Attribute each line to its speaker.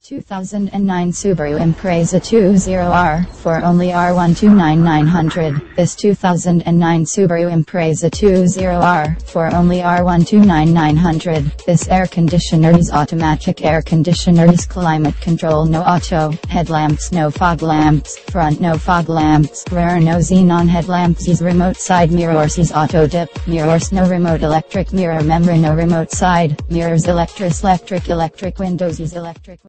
Speaker 1: 2009 Subaru Impreza 20R for only R129,900. This 2009 Subaru Impreza 20R for only R129,900. This air conditioner is automatic air conditioner is climate control, no auto, headlamps no fog lamps, front no fog lamps, rear no xenon headlamps is remote side mirrors is auto dip, mirrors no remote electric mirror memory no remote side, mirrors electric windows is electric